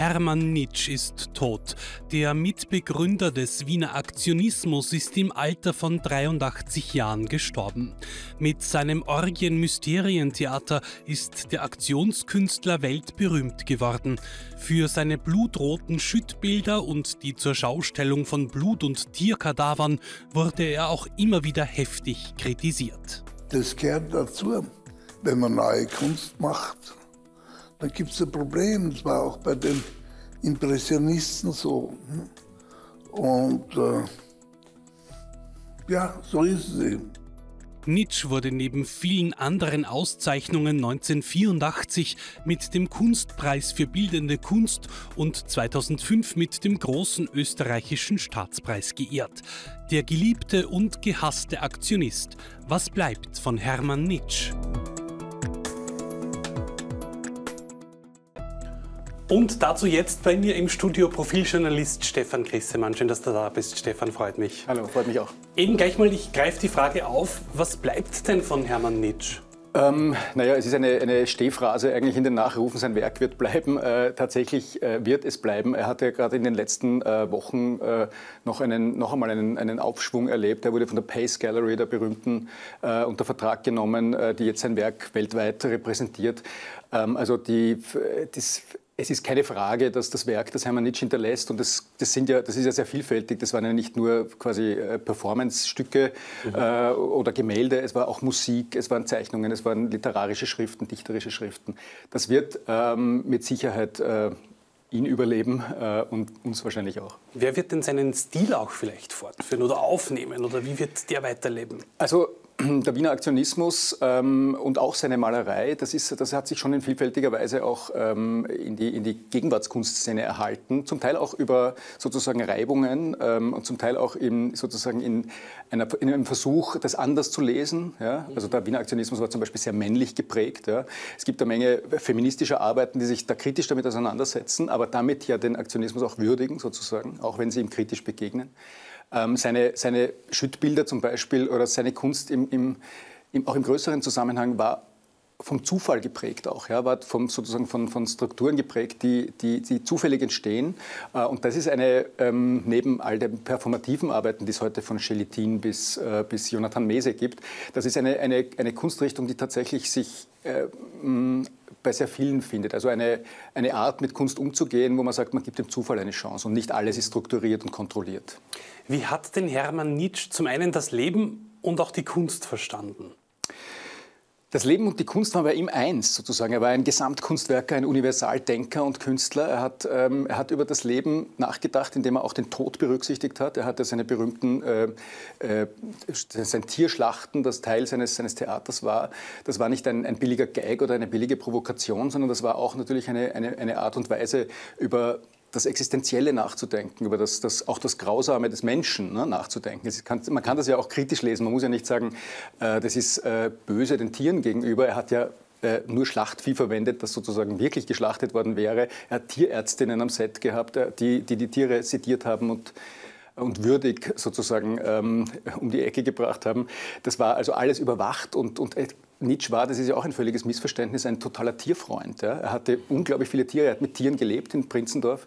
Hermann Nitsch ist tot. Der Mitbegründer des Wiener Aktionismus ist im Alter von 83 Jahren gestorben. Mit seinem Orgien-Mysterientheater ist der Aktionskünstler weltberühmt geworden. Für seine blutroten Schüttbilder und die Zurschaustellung von Blut- und Tierkadavern wurde er auch immer wieder heftig kritisiert. Das gehört dazu, wenn man neue Kunst macht. Dann gibt es ein Problem, das war auch bei den Impressionisten so. Und ja, so ist es eben. Nitsch wurde neben vielen anderen Auszeichnungen 1984 mit dem Kunstpreis für Bildende Kunst und 2005 mit dem Großen Österreichischen Staatspreis geehrt. Der geliebte und gehasste Aktionist. Was bleibt von Hermann Nitsch? Und dazu jetzt bei mir im Studio Profiljournalist Stefan Grissemann. Schön, dass du da bist, Stefan, freut mich. Hallo, freut mich auch. Eben gleich mal, ich greife die Frage auf, was bleibt denn von Hermann Nitsch? Naja, es ist eine Stehphrase eigentlich in den Nachrufen, sein Werk wird bleiben. Tatsächlich wird es bleiben. Er hat ja gerade in den letzten Wochen noch einmal einen Aufschwung erlebt. Er wurde von der Pace Gallery, der berühmten, unter Vertrag genommen, die jetzt sein Werk weltweit repräsentiert. Es ist keine Frage, dass das Werk, das Hermann Nitsch hinterlässt, und das ist ja sehr vielfältig, das waren ja nicht nur quasi Performance-Stücke oder Gemälde, es war auch Musik, es waren Zeichnungen, es waren literarische Schriften, dichterische Schriften. Das wird mit Sicherheit ihn überleben und uns wahrscheinlich auch. Wer wird denn seinen Stil auch vielleicht fortführen oder aufnehmen oder wie wird der weiterleben? Also der Wiener Aktionismus und auch seine Malerei, das hat sich schon in vielfältiger Weise auch in die Gegenwartskunstszene erhalten. Zum Teil auch über sozusagen Reibungen und zum Teil auch in einem Versuch, das anders zu lesen. Ja? Also der Wiener Aktionismus war zum Beispiel sehr männlich geprägt. Ja? Es gibt eine Menge feministischer Arbeiten, die sich da kritisch damit auseinandersetzen, aber damit ja den Aktionismus auch würdigen, sozusagen, auch wenn sie ihm kritisch begegnen. Seine Schüttbilder zum Beispiel oder seine Kunst auch im größeren Zusammenhang war vom Zufall geprägt auch, ja, war sozusagen von Strukturen geprägt, die zufällig entstehen. Und das ist neben all den performativen Arbeiten, die es heute von Schelitin bis Jonathan Mese gibt, das ist eine Kunstrichtung, die tatsächlich sich bei sehr vielen findet. Also eine Art, mit Kunst umzugehen, wo man sagt, man gibt dem Zufall eine Chance und nicht alles ist strukturiert und kontrolliert. Wie hat denn Hermann Nitsch zum einen das Leben und auch die Kunst verstanden? Das Leben und die Kunst waren bei ihm eins, sozusagen. Er war ein Gesamtkunstwerker, ein Universaldenker und Künstler. Er hat über das Leben nachgedacht, indem er auch den Tod berücksichtigt hat. Er hatte seine berühmten sein Tierschlachten, das Teil seines Theaters war. Das war nicht ein billiger Gag oder eine billige Provokation, sondern das war auch natürlich eine Art und Weise, über das Existenzielle nachzudenken, über auch das Grausame des Menschen nachzudenken. Man kann das ja auch kritisch lesen. Man muss ja nicht sagen, das ist böse den Tieren gegenüber. Er hat ja nur Schlachtvieh verwendet, das sozusagen wirklich geschlachtet worden wäre. Er hat Tierärztinnen am Set gehabt, die Tiere sediert haben und würdig sozusagen um die Ecke gebracht haben. Das war also alles überwacht und Nitsch war, das ist ja auch ein völliges Missverständnis, ein totaler Tierfreund. Ja. Er hatte unglaublich viele Tiere, er hat mit Tieren gelebt in Prinzendorf.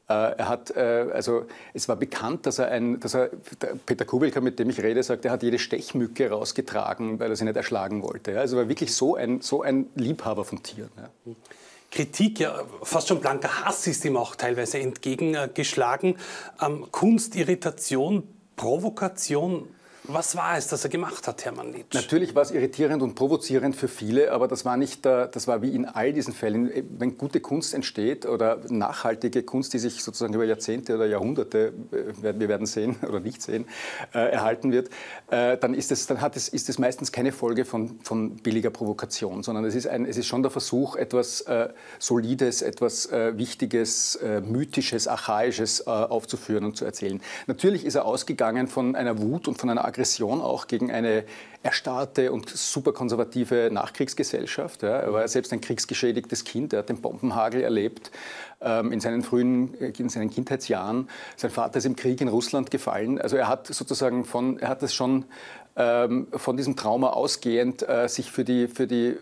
Es war bekannt, dass Peter Kubelka, mit dem ich rede, sagt, er hat jede Stechmücke rausgetragen, weil er sie nicht erschlagen wollte. Ja. Also er war wirklich so ein Liebhaber von Tieren. Ja. Kritik, ja, fast schon blanker Hass ist ihm auch teilweise entgegengeschlagen. Kunst, Irritation, Provokation. Was war es, das er gemacht hat, Hermann Nitsch? Natürlich war es irritierend und provozierend für viele, aber das war wie in all diesen Fällen, wenn gute Kunst entsteht oder nachhaltige Kunst, die sich sozusagen über Jahrzehnte oder Jahrhunderte, wir werden sehen oder nicht sehen, erhalten wird, dann ist es meistens keine Folge von billiger Provokation, sondern es ist schon der Versuch, etwas Solides, etwas Wichtiges, Mythisches, Archaisches aufzuführen und zu erzählen. Natürlich ist er ausgegangen von einer Wut und von einer Aggression auch gegen eine erstarrte und superkonservative Nachkriegsgesellschaft. Ja. Er war selbst ein kriegsgeschädigtes Kind, er hat den Bombenhagel erlebt in seinen Kindheitsjahren. Sein Vater ist im Krieg in Russland gefallen. Also er hat das schon von diesem Trauma ausgehend sich für die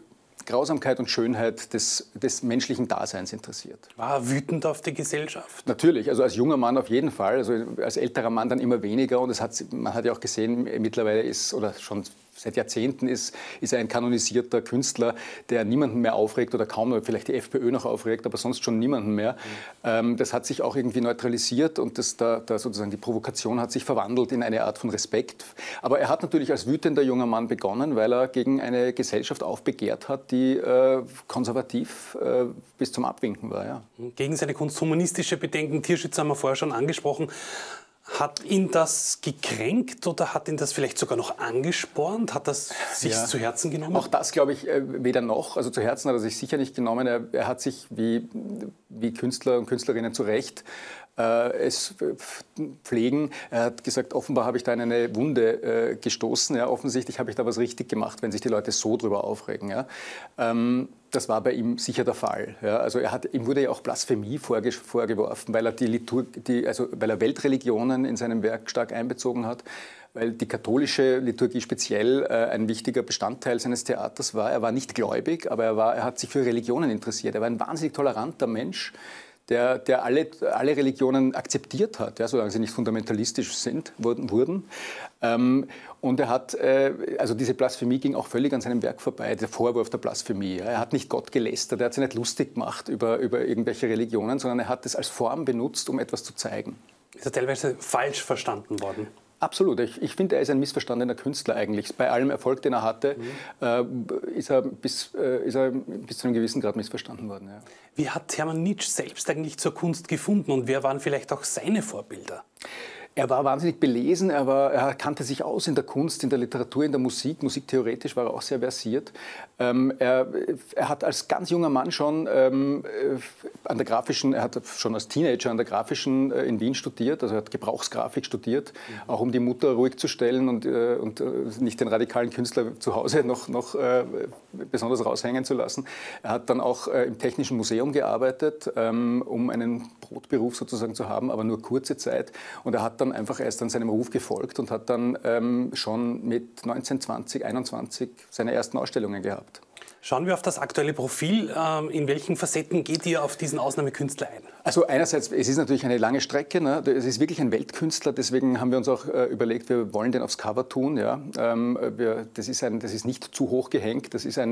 Grausamkeit und Schönheit des menschlichen Daseins interessiert. War er wütend auf die Gesellschaft? Natürlich, also als junger Mann auf jeden Fall, also als älterer Mann dann immer weniger. Und man hat ja auch gesehen, mittlerweile oder schon seit Jahrzehnten ist er ein kanonisierter Künstler, der niemanden mehr aufregt oder kaum, vielleicht die FPÖ noch aufregt, aber sonst schon niemanden mehr. Das hat sich auch irgendwie neutralisiert und sozusagen die Provokation hat sich verwandelt in eine Art von Respekt. Aber er hat natürlich als wütender junger Mann begonnen, weil er gegen eine Gesellschaft aufbegehrt hat, die konservativ bis zum Abwinken war. Ja. Gegen seine kunsthumanistische Bedenken, Tierschützer haben wir vorher schon angesprochen. Hat ihn das gekränkt oder hat ihn das vielleicht sogar noch angespornt? Hat das sich zu Herzen genommen? Auch das glaube ich weder noch. Also zu Herzen hat er sich sicher nicht genommen. Er hat sich wie Künstler und Künstlerinnen zu Recht es pflegen. Er hat gesagt, offenbar habe ich da in eine Wunde gestoßen. Ja, offensichtlich habe ich da was richtig gemacht, wenn sich die Leute so drüber aufregen. Ja. Das war bei ihm sicher der Fall. Ja. Also ihm wurde ja auch Blasphemie vorgeworfen, weil er weil er Weltreligionen in seinem Werk stark einbezogen hat, weil die katholische Liturgie speziell ein wichtiger Bestandteil seines Theaters war. Er war nicht gläubig, aber er hat sich für Religionen interessiert. Er war ein wahnsinnig toleranter Mensch, der alle Religionen akzeptiert hat, ja, solange sie nicht fundamentalistisch wurden. Und er hat, also diese Blasphemie ging auch völlig an seinem Werk vorbei, der Vorwurf der Blasphemie. Ja. Er hat nicht Gott gelästert, er hat sich nicht lustig gemacht über irgendwelche Religionen, sondern er hat es als Form benutzt, um etwas zu zeigen. Ist er teilweise falsch verstanden worden? Absolut. Ich finde, er ist ein missverstandener Künstler eigentlich. Bei allem Erfolg, den er hatte, ist er bis zu einem gewissen Grad missverstanden worden. Ja. Wie hat Hermann Nitsch selbst eigentlich zur Kunst gefunden und wer waren vielleicht auch seine Vorbilder? Er war wahnsinnig belesen, er kannte sich aus in der Kunst, in der Literatur, in der Musik. Musiktheoretisch war er auch sehr versiert. Er hat als ganz junger Mann schon er hat schon als Teenager an der Grafischen in Wien studiert, also er hat Gebrauchsgrafik studiert, auch um die Mutter ruhig zu stellen und nicht den radikalen Künstler zu Hause noch besonders raushängen zu lassen. Er hat dann auch im Technischen Museum gearbeitet, um einen Brotberuf sozusagen zu haben, aber nur kurze Zeit. Und er ist dann seinem Ruf gefolgt und hat dann schon mit 19, 20, 21 seine ersten Ausstellungen gehabt. Schauen wir auf das aktuelle Profil. In welchen Facetten geht ihr auf diesen Ausnahmekünstler ein? Also einerseits, es ist natürlich eine lange Strecke. Ne? Es ist wirklich ein Weltkünstler, deswegen haben wir uns auch überlegt, wir wollen den aufs Cover tun. Ja? Das ist nicht zu hoch gehängt, das ist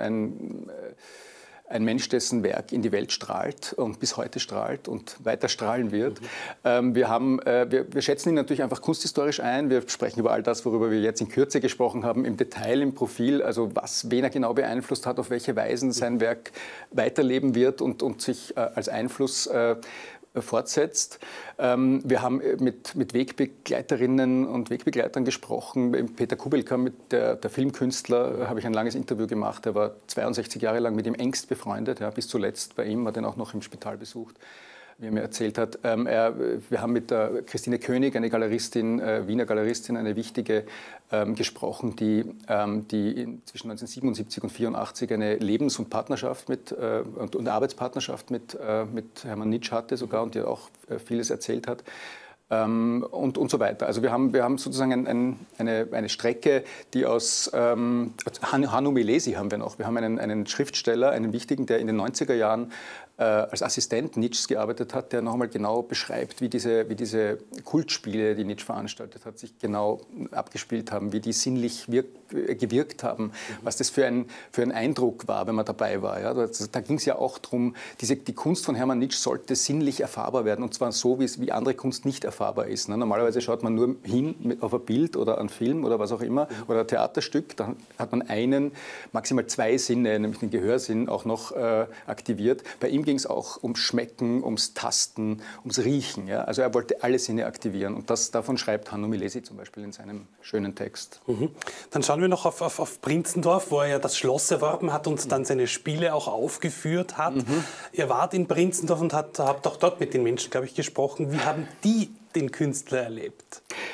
ein Mensch, dessen Werk in die Welt strahlt und bis heute strahlt und weiter strahlen wird. Wir schätzen ihn natürlich einfach kunsthistorisch ein. Wir sprechen über all das, worüber wir jetzt in Kürze gesprochen haben, im Detail, im Profil, also wen er genau beeinflusst hat, auf welche Weisen sein Werk weiterleben wird und sich als Einfluss fortsetzt. Wir haben mit Wegbegleiterinnen und Wegbegleitern gesprochen. Peter Kubelka, der Filmkünstler, habe ich ein langes Interview gemacht. Er war 62 Jahre lang mit ihm engst befreundet, ja, bis zuletzt bei ihm, hat ihn auch noch im Spital besucht, wie er mir erzählt hat. Wir haben mit der Christine König, eine Galeristin, Wiener Galeristin, eine wichtige, gesprochen, die zwischen 1977 und 1984 eine Lebens- und Partnerschaft und Arbeitspartnerschaft mit Hermann Nitsch hatte sogar und die auch vieles erzählt hat. Und so weiter. Also wir haben sozusagen eine Strecke, die aus Hannu Milesi haben wir noch. Wir haben einen Schriftsteller, einen wichtigen, der in den 90er Jahren als Assistent Nitschs gearbeitet hat, der noch einmal genau beschreibt, wie diese Kultspiele, die Nitsch veranstaltet hat, sich genau abgespielt haben, wie die sinnlich gewirkt haben, was das für ein Eindruck war, wenn man dabei war. Ja. Da ging es ja auch darum, die Kunst von Hermann Nitsch sollte sinnlich erfahrbar werden, und zwar so, wie andere Kunst nicht erfahrbar ist. Ne. Normalerweise schaut man nur hin auf ein Bild oder einen Film oder was auch immer, oder ein Theaterstück, dann hat man maximal zwei Sinne, nämlich den Gehörsinn auch noch aktiviert. Bei ihm ging es auch ums Schmecken, ums Tasten, ums Riechen. Ja? Also er wollte alle Sinne aktivieren, und davon schreibt Hannu Milesi zum Beispiel in seinem schönen Text. Dann schauen wir noch auf Prinzendorf, wo er ja das Schloss erworben hat und dann seine Spiele auch aufgeführt hat. Ihr wart in Prinzendorf und habt auch dort mit den Menschen, glaube ich, gesprochen. Wie haben die den Künstler erlebt?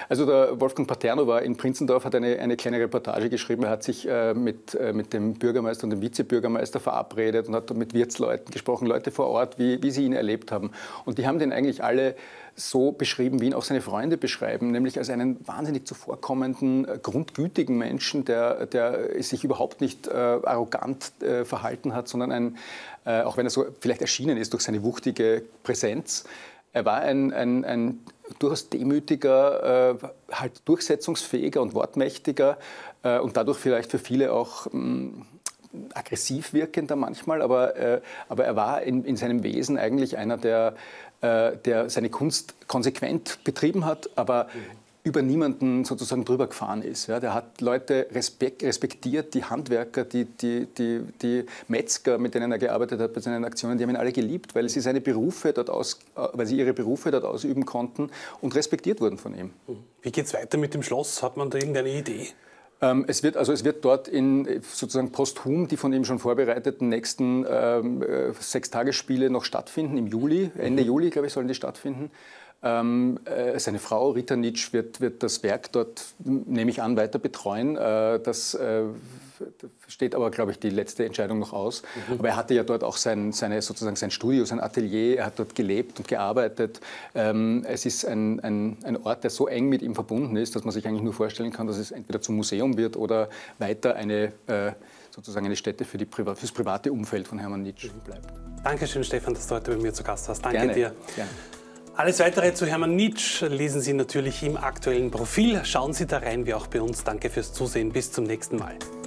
Also der Wolfgang Paterno war in Prinzendorf, hat eine kleine Reportage geschrieben. Er hat sich mit dem Bürgermeister und dem Vizebürgermeister verabredet und hat mit Wirtsleuten gesprochen, Leute vor Ort, wie sie ihn erlebt haben. Und die haben den eigentlich alle so beschrieben, wie ihn auch seine Freunde beschreiben, nämlich als einen wahnsinnig zuvorkommenden, grundgütigen Menschen, der sich überhaupt nicht arrogant verhalten hat, sondern auch wenn er so vielleicht erschienen ist durch seine wuchtige Präsenz, er war ein durchaus demütiger, halt durchsetzungsfähiger und wortmächtiger und dadurch vielleicht für viele auch aggressiv wirkender manchmal, aber er war in seinem Wesen eigentlich einer, der seine Kunst konsequent betrieben hat, aber über niemanden sozusagen drüber gefahren ist. Ja, der hat Leute respektiert, die Handwerker, die Metzger, mit denen er gearbeitet hat bei seinen Aktionen, die haben ihn alle geliebt, weil sie ihre Berufe dort ausüben konnten und respektiert wurden von ihm. Wie geht es weiter mit dem Schloss? Hat man da irgendeine Idee? Es wird dort sozusagen posthum die von ihm schon vorbereiteten nächsten 6-Tagesspiele noch stattfinden, im Juli, Ende Juli, glaube ich, sollen die stattfinden. Seine Frau Rita Nitsch wird das Werk dort, nehme ich an, weiter betreuen. Das steht aber, glaube ich, die letzte Entscheidung noch aus. Aber er hatte ja dort auch sein Studio, sein Atelier. Er hat dort gelebt und gearbeitet. Es ist ein Ort, der so eng mit ihm verbunden ist, dass man sich eigentlich nur vorstellen kann, dass es entweder zum Museum wird oder weiter eine Stätte für das private Umfeld von Hermann Nitsch bleibt. Dankeschön, Stefan, dass du heute bei mir zu Gast warst. Danke Gerne. dir. Gerne. Alles Weitere zu Hermann Nitsch lesen Sie natürlich im aktuellen Profil. Schauen Sie da rein, wie auch bei uns. Danke fürs Zusehen. Bis zum nächsten Mal.